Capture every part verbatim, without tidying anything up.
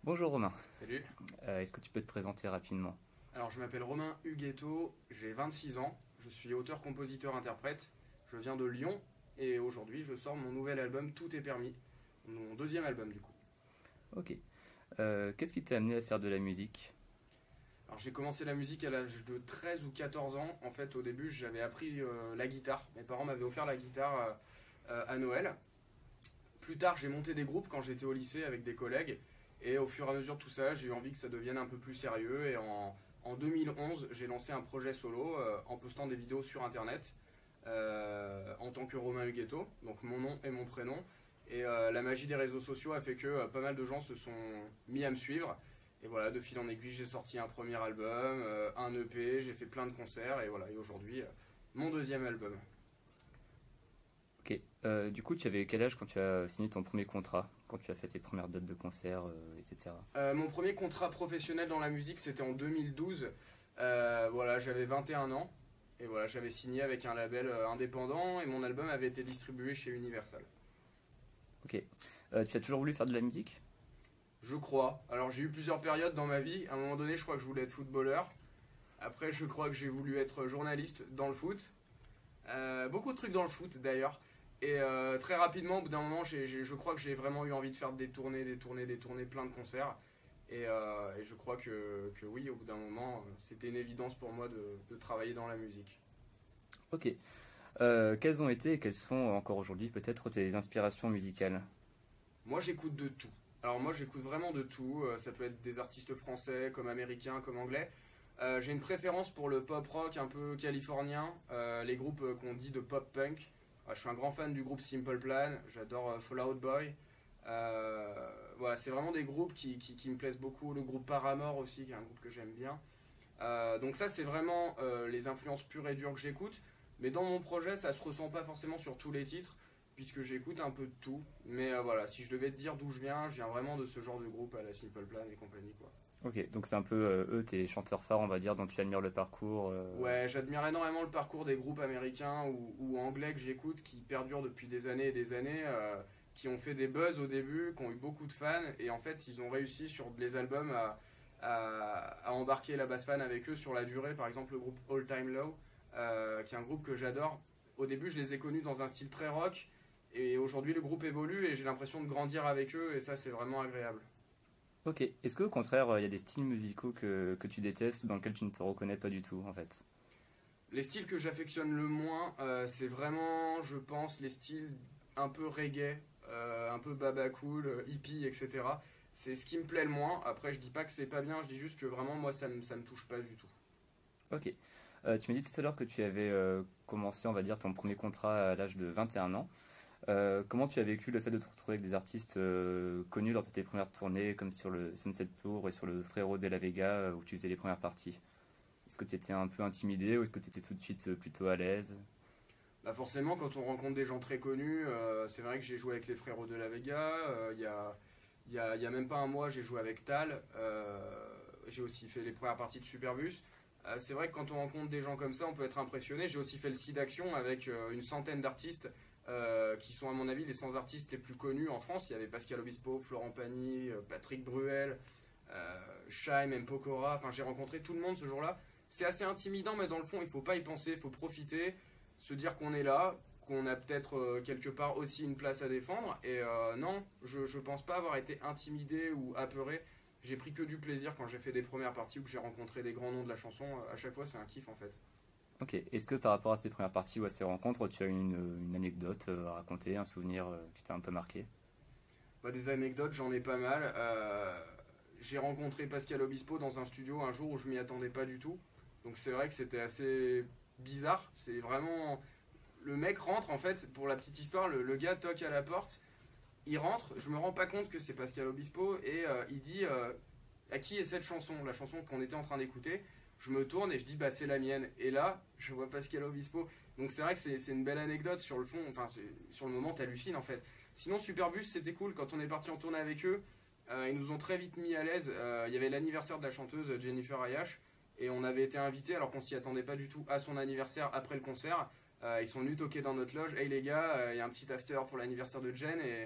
Bonjour Romain. Salut. Euh, est-ce que tu peux te présenter rapidement? Alors je m'appelle Romain Huguetto, j'ai vingt-six ans, je suis auteur, compositeur, interprète, je viens de Lyon et aujourd'hui je sors mon nouvel album Tout est permis, mon deuxième album du coup. Ok. Euh, qu'est-ce qui t'a amené à faire de la musique? Alors j'ai commencé la musique à l'âge de treize ou quatorze ans, en fait au début j'avais appris euh, la guitare, mes parents m'avaient offert la guitare euh, euh, à Noël. Plus tard j'ai monté des groupes quand j'étais au lycée avec des collègues et au fur et à mesure de tout ça j'ai eu envie que ça devienne un peu plus sérieux et en En deux mille onze, j'ai lancé un projet solo euh, en postant des vidéos sur internet euh, en tant que Romain Huguetto, donc mon nom et mon prénom. Et euh, la magie des réseaux sociaux a fait que euh, pas mal de gens se sont mis à me suivre. Et voilà, de fil en aiguille, j'ai sorti un premier album, euh, un E P, j'ai fait plein de concerts et voilà. Et aujourd'hui, euh, mon deuxième album. Ok. Euh, du coup, tu avais quel âge quand tu as signé ton premier contrat, quand tu as fait tes premières dates de concert, euh, et cetera. Euh, mon premier contrat professionnel dans la musique, c'était en deux mille douze. Euh, voilà, j'avais vingt et un ans. Et voilà, j'avais signé avec un label euh, indépendant et mon album avait été distribué chez Universal. Ok. Euh, tu as toujours voulu faire de la musique? Je crois. Alors j'ai eu plusieurs périodes dans ma vie. À un moment donné, je crois que je voulais être footballeur. Après, je crois que j'ai voulu être journaliste dans le foot. Euh, beaucoup de trucs dans le foot d'ailleurs. Et euh, très rapidement, au bout d'un moment, j'ai- j'ai- je crois que j'ai vraiment eu envie de faire des tournées, des tournées, des tournées, plein de concerts. Et, euh, et je crois que, que oui, au bout d'un moment, euh, c'était une évidence pour moi de, de travailler dans la musique. Ok. Euh, quelles ont été et quelles sont encore aujourd'hui peut-être tes inspirations musicales? Moi, j'écoute de tout. Alors moi, j'écoute vraiment de tout. Euh, ça peut être des artistes français, comme américains, comme anglais. Euh, j'ai une préférence pour le pop rock un peu californien, euh, les groupes euh, qu'on dit de pop punk. Euh, je suis un grand fan du groupe Simple Plan, j'adore euh, Fall Out Boy. Euh, voilà, c'est vraiment des groupes qui, qui- qui me plaisent beaucoup. Le groupe Paramore aussi, qui est un groupe que j'aime bien. Euh, donc ça, c'est vraiment euh, les influences pures et dures que j'écoute. Mais dans mon projet, ça se ressent pas forcément sur tous les titres, puisque j'écoute un peu de tout. Mais euh, voilà, si je devais te dire d'où je viens, je viens vraiment de ce genre de groupe à la Simple Plan et compagnie, quoi. Ok, donc c'est un peu euh, eux, tes chanteurs phares, on va dire, dont tu admires le parcours. euh, Ouais, j'admire énormément le parcours des groupes américains ou, ou anglais que j'écoute, qui perdurent depuis des années et des années, euh, qui ont fait des buzz au début, qui ont eu beaucoup de fans, et en fait, ils ont réussi sur les albums à, à- à embarquer la basse fan avec eux sur la durée. Par exemple, le groupe All Time Low, euh, qui est un groupe que j'adore. Au début, je les ai connus dans un style très rock, et aujourd'hui, le groupe évolue, et j'ai l'impression de grandir avec eux, et ça, c'est vraiment agréable. Ok. Est-ce qu'au contraire, euh, il y a des styles musicaux que, que tu détestes, dans lesquels tu ne te reconnais pas du tout, en fait? Les styles que j'affectionne le moins, euh, c'est vraiment, je pense, les styles un peu reggae, euh, un peu baba cool, euh, hippie, et cetera. C'est ce qui me plaît le moins. Après, je dis pas que c'est pas bien, je dis juste que vraiment, moi, ça me, ça me touche pas du tout. Ok. Euh, tu m'as dit tout à l'heure que tu avais euh, commencé, on va dire, ton premier contrat à l'âge de vingt et un ans. Euh, comment tu as vécu le fait de te retrouver avec des artistes euh, connus lors de tes premières tournées, comme sur le Sunset Tour et sur le Frérot de la Vega, euh, où tu faisais les premières parties? Est-ce que tu étais un peu intimidé ou est-ce que tu étais tout de suite euh, plutôt à l'aise? Bah forcément, quand on rencontre des gens très connus, euh, c'est vrai que j'ai joué avec les Frérots de la Vega. euh, Il y a, il y a- il y a même pas un mois, j'ai joué avec Tal. euh, j'ai aussi fait les premières parties de Superbus. Euh, c'est vrai que quand on rencontre des gens comme ça, on peut être impressionné. J'ai aussi fait le site d'action avec euh, une centaine d'artistes euh, qui sont, à mon avis, les cent artistes les plus connus en France. Il y avait Pascal Obispo, Florent Pagny, euh, Patrick Bruel, euh, Chaim, M. Pokora. Enfin, j'ai rencontré tout le monde ce jour-là. C'est assez intimidant, mais dans le fond, il faut pas y penser, il faut profiter, se dire qu'on est là, qu'on a peut-être euh, quelque part aussi une place à défendre. Et euh, non, je, je pense pas avoir été intimidé ou apeuré. J'ai pris que du plaisir quand j'ai fait des premières parties ou que j'ai rencontré des grands noms de la chanson. À chaque fois, c'est un kiff en fait. Ok. Est-ce que par rapport à ces premières parties ou à ces rencontres, tu as une, une anecdote euh, à raconter, un souvenir euh, qui t'a un peu marqué? Bah, des anecdotes, j'en ai pas mal. Euh, j'ai rencontré Pascal Obispo dans un studio un jour où je m'y attendais pas du tout. Donc c'est vrai que c'était assez bizarre. C'est vraiment. Le mec rentre en fait, pour la petite histoire, le, le gars toque à la porte. Il rentre, je me rends pas compte que c'est Pascal Obispo et euh, il dit euh, à qui est cette chanson, la chanson qu'on était en train d'écouter. Je me tourne et je dis bah c'est la mienne. Et là, je vois Pascal Obispo. Donc c'est vrai que c'est c'est une belle anecdote sur le fond. Enfin, c'est- sur le moment, t'hallucines en fait. Sinon, Superbus, c'était cool quand on est parti en tournée avec eux. Euh, ils nous ont très vite mis à l'aise. Euh, Il y avait l'anniversaire de la chanteuse Jennifer Ayash et on avait été invités alors qu'on s'y attendait pas du tout à son anniversaire après le concert. Euh, ils sont venus toquer dans notre loge. Hey les gars, euh, il y a un petit after pour l'anniversaire de Jen et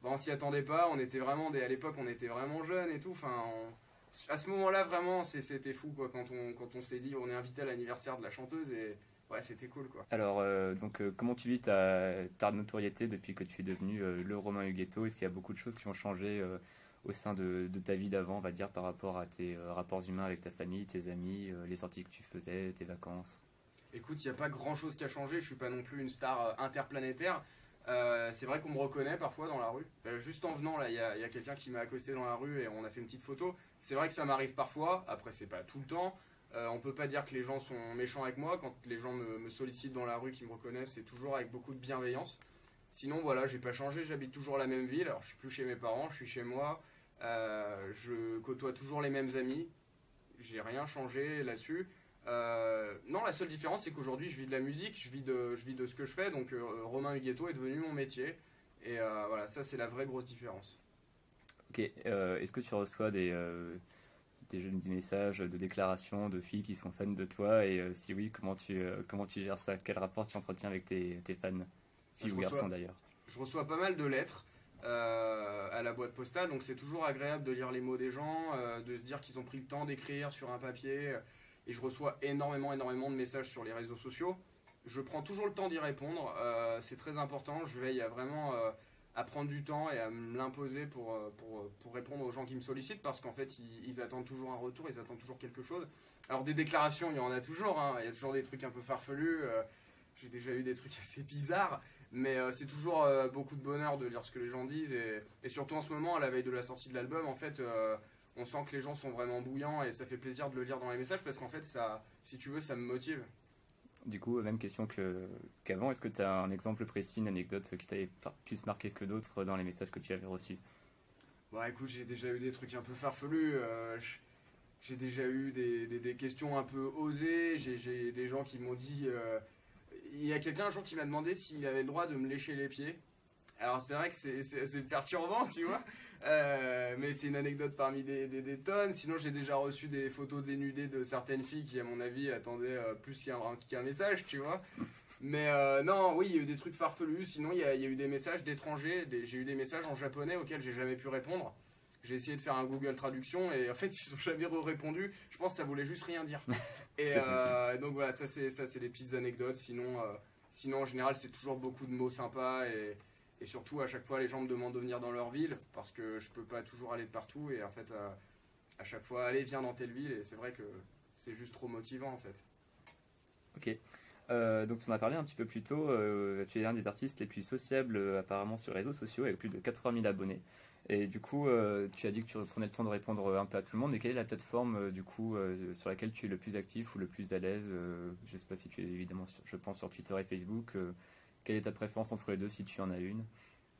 bah, on s'y attendait pas, on était vraiment des, à l'époque on était vraiment jeunes et tout, enfin on, à ce moment-là vraiment c'était fou quoi, quand on, quand on s'est dit on est invité à l'anniversaire de la chanteuse et ouais c'était cool quoi. Alors euh, donc euh, comment tu vis ta, ta notoriété depuis que tu es devenu euh, le Romain Huguetto? Est-ce qu'il y a beaucoup de choses qui ont changé euh, au sein de, de ta vie d'avant, on va dire, par rapport à tes euh, rapports humains avec ta famille, tes amis, euh, les sorties que tu faisais, tes vacances? Écoute, il n'y a pas grand chose qui a changé, je suis pas non plus une star euh, interplanétaire. Euh, c'est vrai qu'on me reconnaît parfois dans la rue. Euh, juste en venant, là, il y a, y a quelqu'un qui m'a accosté dans la rue et on a fait une petite photo. C'est vrai que ça m'arrive parfois, après c'est pas tout le temps. Euh, on peut pas dire que les gens sont méchants avec moi. Quand les gens me, me sollicitent dans la rue, qui me reconnaissent, c'est toujours avec beaucoup de bienveillance. Sinon, voilà, j'ai pas changé, j'habite toujours la même ville. Alors, je suis plus chez mes parents, je suis chez moi. Euh, je côtoie toujours les mêmes amis. J'ai rien changé là-dessus. Euh, non, la seule différence, c'est qu'aujourd'hui, je vis de la musique, je vis de, je vis de ce que je fais. Donc, euh, Romain Huguetto est devenu mon métier. Et euh, voilà, ça, c'est la vraie grosse différence. Ok, euh, est-ce que tu reçois des, euh, des, des messages de déclarations de filles qui sont fans de toi? Et euh, si oui, comment tu, euh, comment tu gères ça? Quel rapport tu entretiens avec tes, tes fans, filles je ou reçois, garçons d'ailleurs? Je reçois pas mal de lettres. Euh, à la boîte postale, donc c'est toujours agréable de lire les mots des gens, euh, de se dire qu'ils ont pris le temps d'écrire sur un papier, et je reçois énormément énormément de messages sur les réseaux sociaux. Je prends toujours le temps d'y répondre, euh, c'est très important, je veille à vraiment euh, à prendre du temps et à me l'imposer pour, pour, pour répondre aux gens qui me sollicitent, parce qu'en fait ils, ils attendent toujours un retour, ils attendent toujours quelque chose. Alors des déclarations, il y en a toujours, hein, il y a toujours des trucs un peu farfelus, euh, j'ai déjà eu des trucs assez bizarres. Mais euh, c'est toujours euh, beaucoup de bonheur de lire ce que les gens disent et, et surtout en ce moment à la veille de la sortie de l'album en fait euh, on sent que les gens sont vraiment bouillants et ça fait plaisir de le lire dans les messages parce qu'en fait ça, si tu veux, ça me motive. Du coup, même question que, qu'avant, est-ce que tu as un exemple précis, une anecdote qui t'avait plus marqué que d'autres dans les messages que tu avais reçus? Bon écoute, j'ai déjà eu des trucs un peu farfelus, euh, j'ai déjà eu des, des, des questions un peu osées, j'ai des gens qui m'ont dit... Euh, il y a quelqu'un un jour qui m'a demandé s'il avait le droit de me lécher les pieds. Alors c'est vrai que c'est perturbant, tu vois, euh, mais c'est une anecdote parmi des, des, des tonnes. Sinon j'ai déjà reçu des photos dénudées de certaines filles qui à mon avis attendaient euh, plus qu'un qu'un message, tu vois. Mais euh, non, oui, il y a eu des trucs farfelus. Sinon il y a, il y a eu des messages d'étrangers, j'ai eu des messages en japonais auxquels j'ai jamais pu répondre. J'ai essayé de faire un Google Traduction et en fait ils n'ont jamais répondu. Je pense que ça voulait juste rien dire. Et euh, donc voilà, ça c'est ça c'est des petites anecdotes. Sinon, euh, sinon en général c'est toujours beaucoup de mots sympas et, et surtout à chaque fois les gens me demandent de venir dans leur ville parce que je peux pas toujours aller de partout et en fait à, à chaque fois allez viens dans telle ville et c'est vrai que c'est juste trop motivant en fait. Ok. Euh, donc tu en as parlé un petit peu plus tôt, euh, tu es un des artistes les plus sociables euh, apparemment sur les réseaux sociaux avec plus de quatre-vingt mille abonnés. Et du coup, euh, tu as dit que tu prenais le temps de répondre un peu à tout le monde. Et quelle est la plateforme euh, du coup euh, sur laquelle tu es le plus actif ou le plus à l'aise? euh, Je ne sais pas si tu es évidemment, sur, je pense, sur Twitter et Facebook. Euh, quelle est ta préférence entre les deux si tu en as une?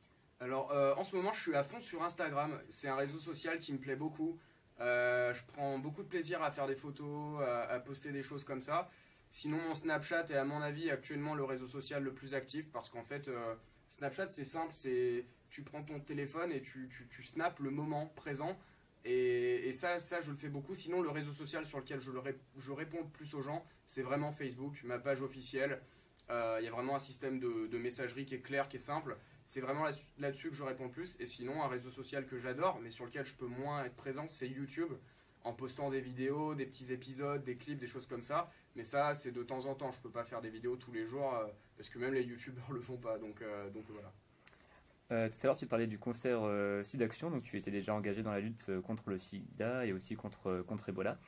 Alors euh, en ce moment je suis à fond sur Instagram. C'est un réseau social qui me plaît beaucoup. Euh, je prends beaucoup de plaisir à faire des photos, à, à poster des choses comme ça. Sinon mon Snapchat est à mon avis actuellement le réseau social le plus actif parce qu'en fait euh, Snapchat c'est simple, c'est tu prends ton téléphone et tu, tu, tu snaps le moment présent et, et ça, ça je le fais beaucoup. Sinon le réseau social sur lequel je, le ré, je réponds le plus aux gens c'est vraiment Facebook, ma page officielle. Il euh, y a vraiment un système de, de messagerie qui est clair, qui est simple. C'est vraiment là-dessus que je réponds le plus. Et sinon un réseau social que j'adore mais sur lequel je peux moins être présent c'est YouTube, en postant des vidéos, des petits épisodes, des clips, des choses comme ça. Mais ça, c'est de temps en temps. Je peux pas faire des vidéos tous les jours euh, parce que même les youtubeurs le font pas. Donc, euh, donc voilà. Euh, tout à l'heure, tu parlais du concert euh, SIDAction, donc tu étais déjà engagé dans la lutte contre le sida et aussi contre, contre Ebola.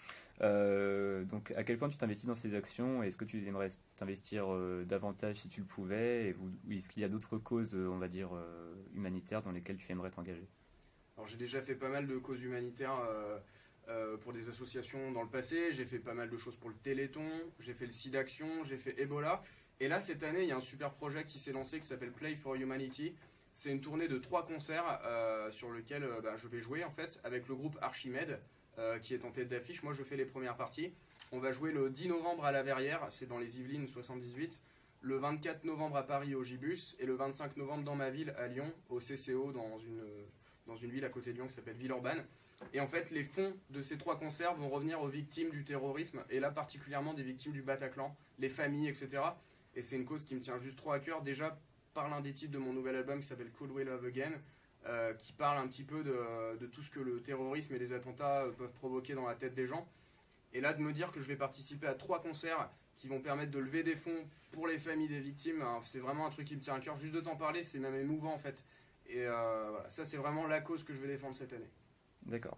Euh, donc, à quel point tu t'investis dans ces actions? Est-ce que tu aimerais t'investir euh, davantage si tu le pouvais? Et, ou est-ce qu'il y a d'autres causes, on va dire, euh, humanitaires dans lesquelles tu aimerais t'engager? Alors, j'ai déjà fait pas mal de causes humanitaires euh, euh, pour des associations dans le passé. J'ai fait pas mal de choses pour le Téléthon. J'ai fait le SIDAction, j'ai fait Ebola. Et là, cette année, il y a un super projet qui s'est lancé qui s'appelle Play for Humanity. C'est une tournée de trois concerts euh, sur lequel euh, bah, je vais jouer en fait avec le groupe Archimède euh, qui est en tête d'affiche. Moi je fais les premières parties. On va jouer le dix novembre à La Verrière, c'est dans les Yvelines soixante-dix-huit, le vingt-quatre novembre à Paris au Gibus et le vingt-cinq novembre dans ma ville à Lyon au C C O dans une, dans une ville à côté de Lyon qui s'appelle Villeurbanne. Et en fait les fonds de ces trois concerts vont revenir aux victimes du terrorisme et là particulièrement des victimes du Bataclan, les familles et cetera. Et c'est une cause qui me tient juste trop à cœur déjà par l'un des titres de mon nouvel album qui s'appelle Could We Love Again, euh, qui parle un petit peu de, de tout ce que le terrorisme et les attentats euh, peuvent provoquer dans la tête des gens. Et là, de me dire que je vais participer à trois concerts qui vont permettre de lever des fonds pour les familles des victimes, hein, c'est vraiment un truc qui me tient à cœur. Juste de t'en parler, c'est même émouvant en fait. Et euh, voilà, ça, c'est vraiment la cause que je vais défendre cette année. D'accord.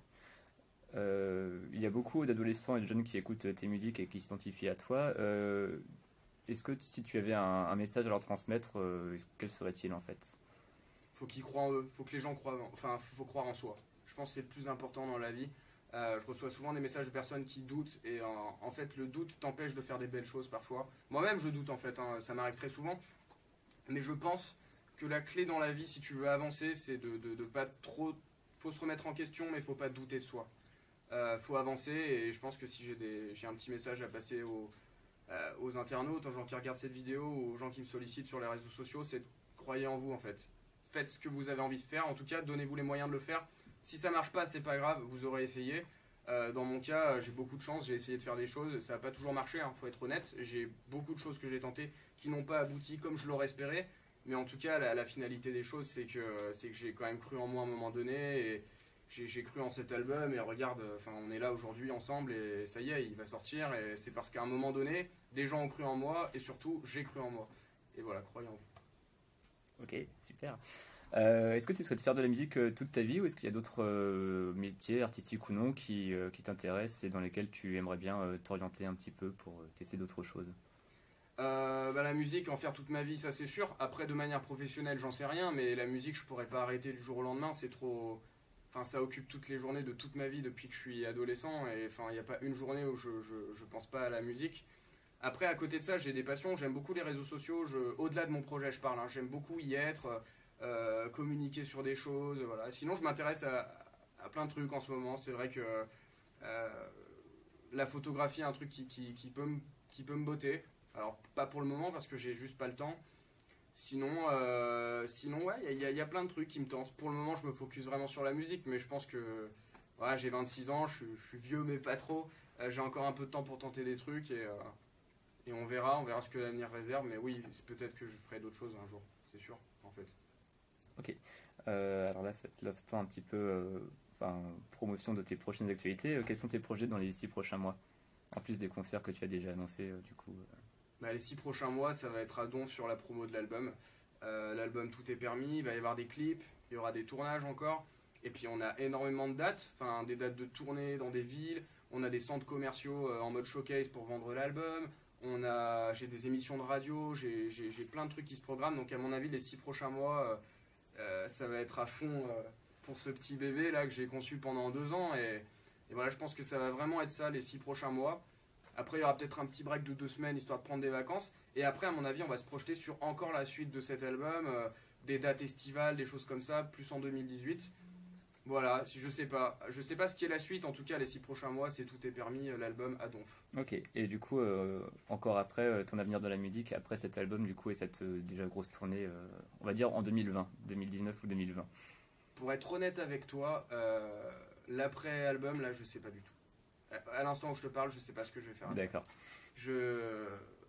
Euh, il y a beaucoup d'adolescents et de jeunes qui écoutent tes musiques et qui s'identifient à toi. Euh, est-ce que si tu avais un, un message à leur transmettre, euh, quel serait-il en fait? Faut qu'ils croient en eux, faut que les gens croient, en, enfin, faut croire en soi. Je pense que c'est le plus important dans la vie. Euh, je reçois souvent des messages de personnes qui doutent et en, en fait le doute t'empêche de faire des belles choses parfois. Moi-même je doute en fait, hein, ça m'arrive très souvent. Mais je pense que la clé dans la vie si tu veux avancer c'est de, de, de pas trop... Faut se remettre en question mais faut pas douter de soi. Euh, faut avancer et je pense que si j'ai des, j'ai un petit message à passer aux, euh, aux internautes, aux gens qui regardent cette vidéo, aux gens qui me sollicitent sur les réseaux sociaux, c'est de croyez en vous en fait. Faites ce que vous avez envie de faire, en tout cas donnez-vous les moyens de le faire. Si ça marche pas, c'est pas grave, vous aurez essayé. Euh, dans mon cas, j'ai beaucoup de chance, j'ai essayé de faire des choses, ça n'a pas toujours marché, hein, faut être honnête. J'ai beaucoup de choses que j'ai tentées qui n'ont pas abouti comme je l'aurais espéré. Mais en tout cas, la, la finalité des choses, c'est que, c'est que j'ai quand même cru en moi à un moment donné. Et j'ai, j'ai cru en cet album et regarde, enfin, on est là aujourd'hui ensemble et ça y est, il va sortir. Et c'est parce qu'à un moment donné, des gens ont cru en moi et surtout, j'ai cru en moi. Et voilà, croyez en vous. Ok, super. Euh, est-ce que tu souhaites faire de la musique euh, toute ta vie ou est-ce qu'il y a d'autres euh, métiers, artistiques ou non, qui, euh, qui t'intéressent et dans lesquels tu aimerais bien euh, t'orienter un petit peu pour euh, tester d'autres choses? euh, bah, La musique, en faire toute ma vie, ça c'est sûr. Après, de manière professionnelle, j'en sais rien, mais la musique, je pourrais pas arrêter du jour au lendemain, c'est trop... Enfin, ça occupe toutes les journées de toute ma vie depuis que je suis adolescent et enfin, il n'y a pas une journée où je, je, je pense pas à la musique. Après, à côté de ça, j'ai des passions, j'aime beaucoup les réseaux sociaux, je, au-delà de mon projet, je parle, hein, j'aime beaucoup y être... Euh, communiquer sur des choses, voilà. Sinon, je m'intéresse à, à plein de trucs en ce moment. C'est vrai que euh, la photographie est un truc qui, qui, qui, peut me, qui peut me botter. Alors, pas pour le moment parce que j'ai juste pas le temps. Sinon, euh, sinon ouais, il y, y, y a plein de trucs qui me tentent. Pour le moment, je me focus vraiment sur la musique, mais je pense que voilà, j'ai vingt-six ans, je, je suis vieux, mais pas trop. Euh, j'ai encore un peu de temps pour tenter des trucs et, euh, et on verra, on verra ce que l'avenir réserve. Mais oui, c'est peut-être que je ferai d'autres choses un jour, c'est sûr, en fait. Ok. Euh, alors là, ça te love un petit peu, euh, enfin, promotion de tes prochaines actualités. Euh, quels sont tes projets dans les six prochains mois? En plus des concerts que tu as déjà annoncés, euh, du coup. Euh... Bah, les six prochains mois, ça va être à donf sur la promo de l'album. Euh, l'album Tout est permis, il va y avoir des clips, il y aura des tournages encore. Et puis on a énormément de dates, enfin des dates de tournée dans des villes. On a des centres commerciaux euh, en mode showcase pour vendre l'album. On a, j'ai des émissions de radio, j'ai, j'ai, j'ai plein de trucs qui se programment. Donc à mon avis, les six prochains mois... Euh, Euh, ça va être à fond euh, pour ce petit bébé là que j'ai conçu pendant deux ans et, et voilà, je pense que ça va vraiment être ça les six prochains mois. Après il y aura peut-être un petit break de deux semaines histoire de prendre des vacances et après à mon avis on va se projeter sur encore la suite de cet album, euh, des dates estivales, des choses comme ça, plus en deux mille dix-huit. Voilà, je sais pas, je sais pas ce qui est la suite, en tout cas les six prochains mois c'est Tout est permis, l'album à donf. Ok, et du coup, euh, encore après euh, ton avenir dans la musique, après cet album du coup et cette euh, déjà grosse tournée, euh, on va dire en deux mille vingt, deux mille dix-neuf ou deux mille vingt. Pour être honnête avec toi, euh, l'après-album là je sais pas du tout. À l'instant où je te parle, je sais pas ce que je vais faire. D'accord. Je...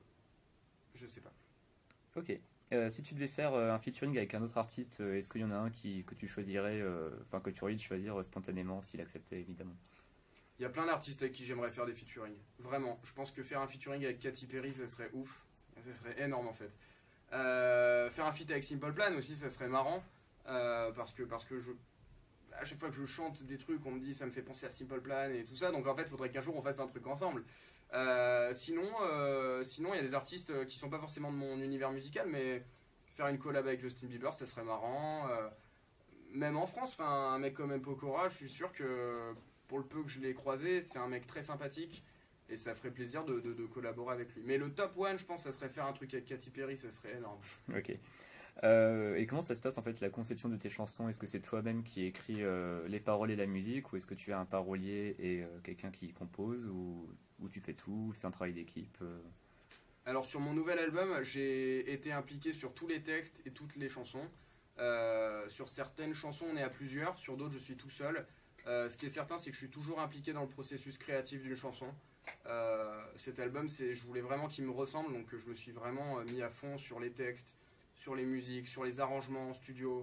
Je sais pas. Ok. Euh, si tu devais faire euh, un featuring avec un autre artiste, euh, est-ce qu'il y en a un qui, que tu choisirais, euh, enfin que tu aurais de choisir euh, spontanément s'il acceptait évidemment? Il y a plein d'artistes avec qui j'aimerais faire des featuring. Vraiment. Je pense que faire un featuring avec Katy Perry, ça serait ouf. Ça serait énorme en fait. Euh, faire un feat avec Simple Plan aussi, ça serait marrant. Euh, parce que, parce que je... à chaque fois que je chante des trucs, on me dit ça me fait penser à Simple Plan et tout ça. Donc en fait, il faudrait qu'un jour on fasse un truc ensemble. Euh, sinon, euh, sinon, il y a des artistes qui sont pas forcément de mon univers musical, mais faire une collab avec Justin Bieber, ça serait marrant. Euh, même en France, un mec comme M. Pokora, je suis sûr que pour le peu que je l'ai croisé, c'est un mec très sympathique et ça ferait plaisir de, de, de collaborer avec lui. Mais le top one, je pense, ça serait faire un truc avec Katy Perry, ça serait énorme. Ok. Euh, et comment ça se passe en fait la conception de tes chansons? Est-ce que c'est toi-même qui écris euh, les paroles et la musique ou est-ce que tu as un parolier et euh, quelqu'un qui compose ou, ou tu fais tout? C'est un travail d'équipe euh... Alors sur mon nouvel album, j'ai été impliqué sur tous les textes et toutes les chansons. Euh, sur certaines chansons, on est à plusieurs, sur d'autres, je suis tout seul. Euh, ce qui est certain, c'est que je suis toujours impliqué dans le processus créatif d'une chanson. Euh, cet album, c'est, je voulais vraiment qu'il me ressemble, donc je me suis vraiment mis à fond sur les textes, sur les musiques, sur les arrangements en studio.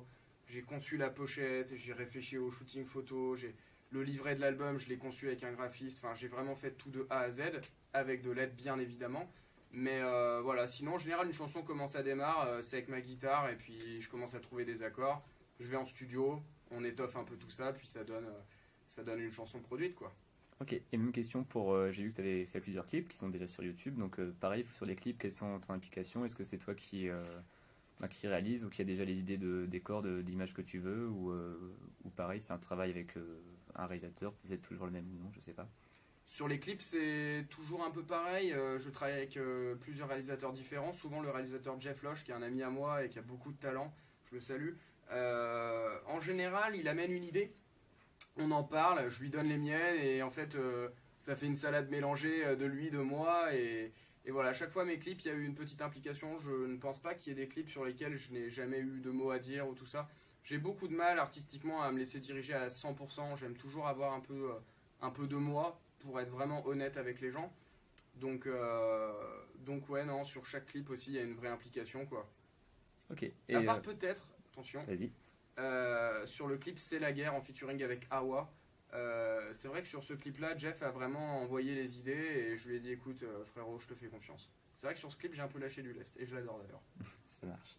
j'ai conçu la pochette, j'ai réfléchi au shooting photo, j'ai le livret de l'album, je l'ai conçu avec un graphiste. Enfin, j'ai vraiment fait tout de A à Z, avec de l'aide bien évidemment. Mais euh, voilà, sinon en général une chanson commence à démarrer, euh, c'est avec ma guitare et puis je commence à trouver des accords. Je vais en studio, on étoffe un peu tout ça, puis ça donne, euh, ça donne une chanson produite quoi. Ok, et même question pour, euh, j'ai vu que tu avais fait plusieurs clips qui sont déjà sur YouTube, donc euh, pareil sur les clips, quelles sont ton implication? Est-ce que c'est toi qui, euh, bah, qui réalise ou qui a déjà les idées de décors, de- d'images que tu veux, ou, euh, ou pareil c'est un travail avec euh, un réalisateur, peut-être toujours le même nom, je sais pas. Sur les clips, c'est toujours un peu pareil. Euh, je travaille avec euh, plusieurs réalisateurs différents. Souvent, le réalisateur Jeff Loche, qui est un ami à moi et qui a beaucoup de talent, je le salue. Euh, en général, il amène une idée. On en parle, je lui donne les miennes et en fait, euh, ça fait une salade mélangée euh, de lui, de moi. Et, et voilà, à chaque fois, mes clips, il y a eu une petite implication. Je ne pense pas qu'il y ait des clips sur lesquels je n'ai jamais eu de mots à dire ou tout ça. J'ai beaucoup de mal artistiquement à me laisser diriger à cent pour cent. J'aime toujours avoir un peu, euh, un peu de moi pour être vraiment honnête avec les gens. Donc, euh, donc ouais, non, sur chaque clip aussi, il y a une vraie implication, quoi. Ok, et À part euh, peut-être, attention, vas-y. euh, sur le clip C'est la guerre en featuring avec Awa, euh, c'est vrai que sur ce clip-là, Jeff a vraiment envoyé les idées et je lui ai dit, écoute, euh, frérot, je te fais confiance. C'est vrai que sur ce clip, j'ai un peu lâché du lest et je l'adore d'ailleurs. Ça marche.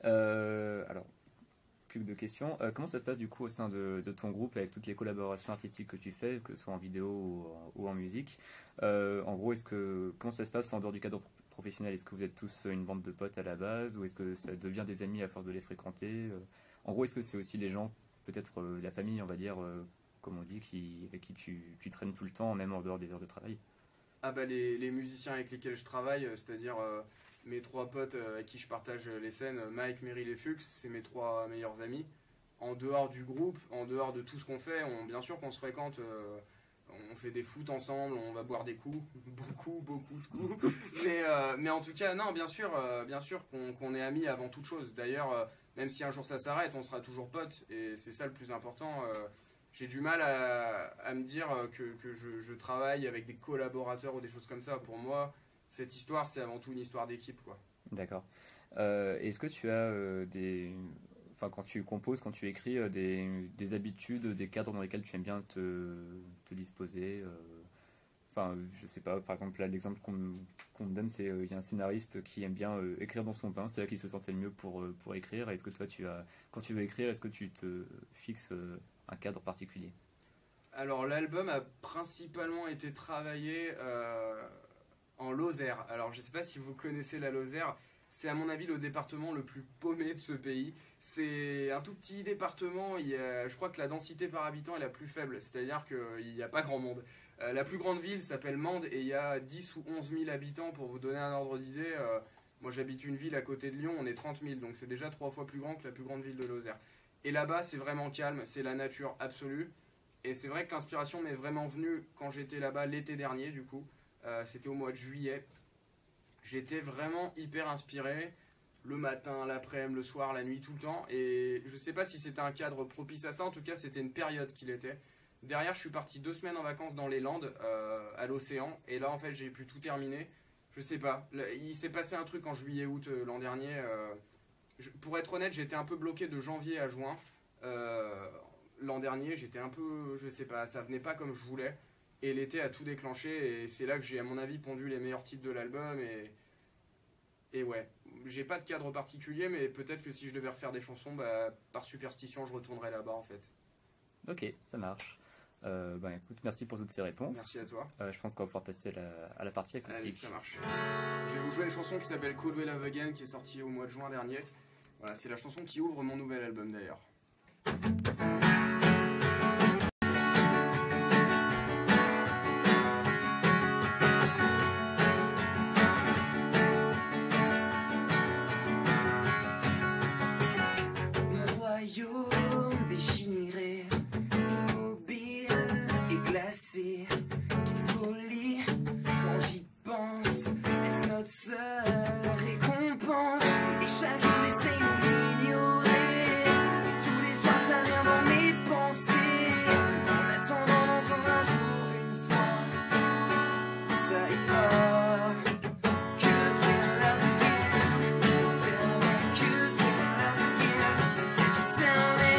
Euh, alors, plus que de questions. Euh, comment ça se passe du coup au sein de, de ton groupe avec toutes les collaborations artistiques que tu fais, que ce soit en vidéo ou en, ou en musique? Euh, En gros, est-ce que comment ça se passe en dehors du cadre pro- professionnel? Est-ce que vous êtes tous une bande de potes à la base ou est-ce que ça devient des amis à force de les fréquenter? Euh, En gros, est-ce que c'est aussi les gens, peut-être euh, la famille, on va dire, euh, comme on dit, qui, avec qui tu, tu traînes tout le temps, même en dehors des heures de travail? Ah bah les, les musiciens avec lesquels je travaille, euh, c'est-à-dire euh, mes trois potes euh, avec qui je partage euh, les scènes, euh, Mike, Meryl et Fuchs, c'est mes trois meilleurs amis. En dehors du groupe, en dehors de tout ce qu'on fait, on, bien sûr qu'on se fréquente, euh, on fait des foot ensemble, on va boire des coups, beaucoup, beaucoup de coups. Mais, euh, mais en tout cas, non, bien sûr, euh, bien sûr qu'on qu'on est amis avant toute chose. D'ailleurs, euh, même si un jour ça s'arrête, on sera toujours potes, et c'est ça le plus important. euh, J'ai du mal à, à me dire que, que je, je travaille avec des collaborateurs ou des choses comme ça. Pour moi, cette histoire, c'est avant tout une histoire d'équipe, quoi. D'accord. Euh, est-ce que tu as euh, des... Enfin, quand tu composes, quand tu écris, euh, des, des habitudes, des cadres dans lesquels tu aimes bien te, te disposer euh, Enfin, je sais pas, par exemple, là, l'exemple qu'on me qu'on me donne, c'est euh, il y a un scénariste qui aime bien euh, écrire dans son pain, c'est là qu'il se sentait le mieux pour, euh, pour écrire. Est-ce que toi, tu as, quand tu veux écrire, est-ce que tu te fixes euh, un cadre particulier? Alors, l'album a principalement été travaillé euh, en Lozère. Alors, je sais pas si vous connaissez la Lozère. C'est à mon avis le département le plus paumé de ce pays. C'est un tout petit département, il y a- je crois que la densité par habitant est la plus faible, c'est-à-dire qu'il n'y a pas grand monde. Euh, la plus grande ville s'appelle Mende et il y a dix ou onze mille habitants. Pour vous donner un ordre d'idée, euh, moi j'habite une ville à côté de Lyon, on est trente mille, donc c'est déjà trois fois plus grand que la plus grande ville de Lozère. Et là-bas c'est vraiment calme, c'est la nature absolue. Et c'est vrai que l'inspiration m'est vraiment venue quand j'étais là-bas l'été dernier du coup. Euh, C'était au mois de juillet. J'étais vraiment hyper inspiré, le matin, l'après-midi, le soir, la nuit, tout le temps. Et je sais pas si c'était un cadre propice à ça, en tout cas c'était une période qu'il était. Derrière, je suis parti deux semaines en vacances dans les Landes, euh, à l'océan. Et là, en fait, j'ai pu tout terminer. Je sais pas, là, il s'est passé un truc en juillet-août euh, l'an dernier. euh, je- pour être honnête, j'étais un peu bloqué de janvier à juin. Euh, l'an dernier, j'étais un peu, je sais pas, ça venait pas comme je voulais. Et l'été a tout déclenché et c'est là que j'ai à mon avis pondu les meilleurs titres de l'album et, et ouais, j'ai pas de cadre particulier mais peut-être que si je devais refaire des chansons, bah, par superstition je retournerais là-bas en fait. Ok, ça marche. Euh, ben écoute, merci pour toutes ces réponses. Merci à toi. Euh, je pense qu'on va pouvoir passer à la, à la partie Allez, acoustique. ça marche. Je vais vous jouer une chanson qui s'appelle Cold Way Love Again qui est sortie au mois de juin dernier. Voilà, c'est la chanson qui ouvre mon nouvel album d'ailleurs. Mon royaume déchiré, immobile et glacé. Quelle folie quand j'y pense. Est-ce notre seule récompense? Et chaque jour j'essaye de m'ignorer. Et tous les soirs ça vient dans mes pensées. En attendant d'entendre un jour une fois, ça ira. Que tu love again. Just tell me que tu love again. Si tu t'aimes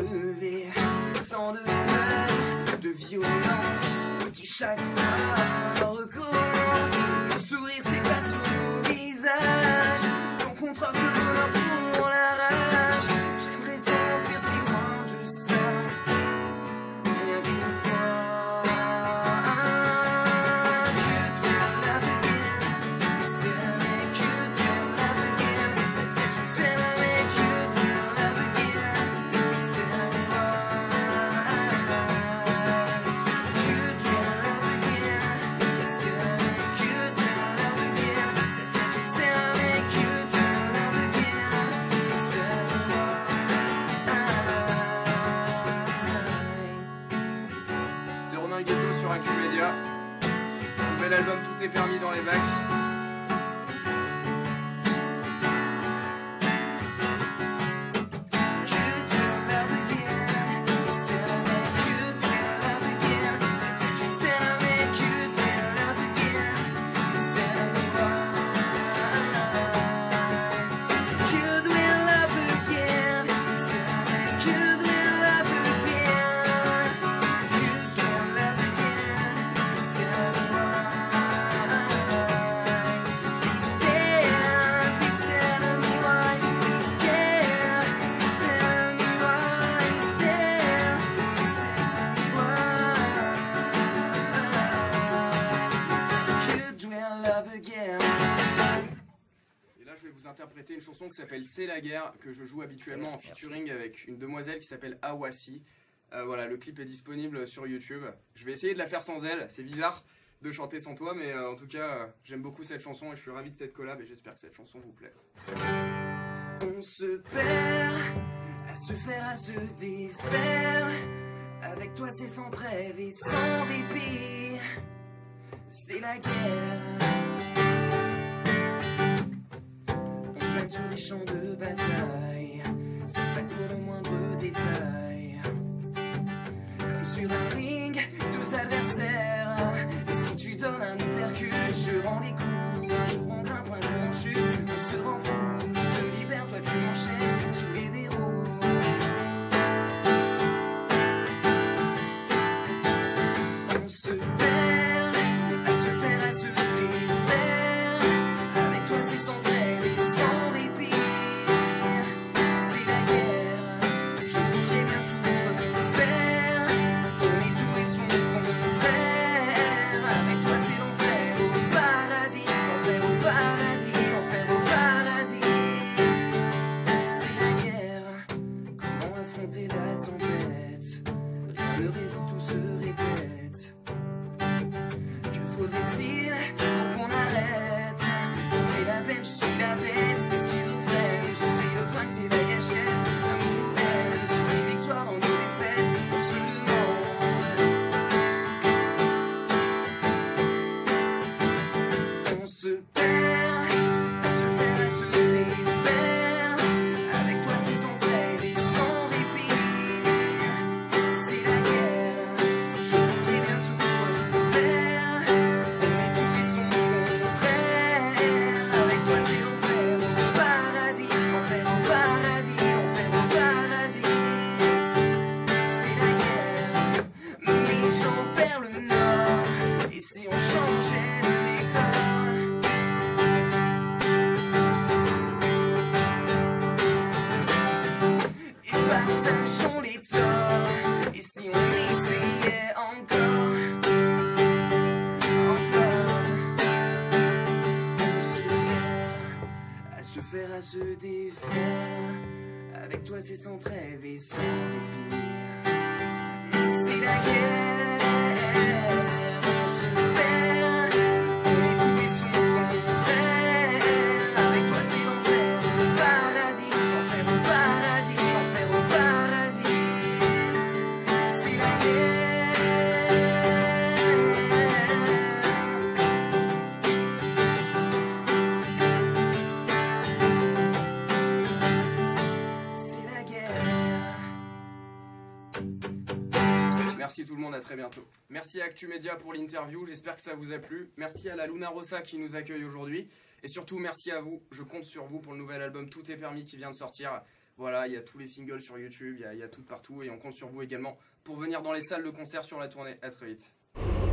relever. Tant de peur, de violence, qui chaque fois recommence. Le sourire s'efface sur nos visages, ton contrat de douleur pour la rage. J'aimerais t'enfuir si loin de ça, rien qu'une fois. Could you love again? Still make you do love again. Peut-être tu sais mais could you love again? Still me why? Could you love again? Still make you do love again. Peut-être tu sais mais could you love again? Still me why? C'est Romain Ghetto sur Actu Média. Nouvel album Tout est permis dans les bacs. Et là, je vais vous interpréter une chanson qui s'appelle C'est la guerre, que je joue habituellement en featuring avec une demoiselle qui s'appelle Awassi. Euh, voilà, le clip est disponible sur YouTube. Je vais essayer de la faire sans elle, c'est bizarre de chanter sans toi, mais euh, en tout cas, euh, j'aime beaucoup cette chanson et je suis ravi de cette collab et j'espère que cette chanson vous plaît. On se perd à se faire, à se défaire. Avec toi c'est sans trêve et sans répit. C'est la guerre. On plane sur les champs de bataille, ça va pour le moindre détail. Comme sur un ring, deux adversaires. Et si tu donnes un uppercut, je rends les coups. Un jour on grimpe, un jour on chute, on se rend fou. Je te libère, toi tu m'enchaînes sous les verrous. On se perd à se faire, à se défaire. Avec toi c'est sans trêve et sans répit. C'est la guerre, je voudrais bien tout refaire. On est tout et son contraire. Avec toi c'est l'enfer au paradis. Enfer au paradis, enfer au paradis. C'est la guerre, comment affronter la tempête? Rien ne résiste, tout se répète. Que faudrait-il pour qu'on arrête? T'es la peine, je suis la bête. T'es schizophrène, je suis le flingue, t'es la gâchette. Amour ou haine, sur les victoires, dans nos défaites, on se demande. On se perd à se faire, à se défaire. Avec toi c'est sans trêve et sans répit. C'est la guerre, je voudrais bien tout refaire. On est tout et son contraire. Avec toi c'est l'enfer au paradis. Enfer au paradis, enfer au paradis. C'est la guerre, mais j'en perds le nord. Et si on changeait le décor? Et partageons les torts. Et si on essayait encore? Encore. On se perd à se faire, à se défaire. Avec toi c'est sans trêve et sans répit. C'est la guerre. On se perd, on est tout et son contraire. Avec toi c'est l'enfer au paradis. Enfer au paradis, enfer au paradis. C'est la guerre. C'est la guerre. Merci tout le monde, à très bientôt. Merci à Actu Média pour l'interview, j'espère que ça vous a plu. Merci à la Luna Rossa qui nous accueille aujourd'hui. Et surtout, merci à vous, je compte sur vous pour le nouvel album Tout est permis qui vient de sortir. Voilà, il y a tous les singles sur YouTube, il y a, il y a tout partout et on compte sur vous également pour venir dans les salles de concert sur la tournée. À très vite.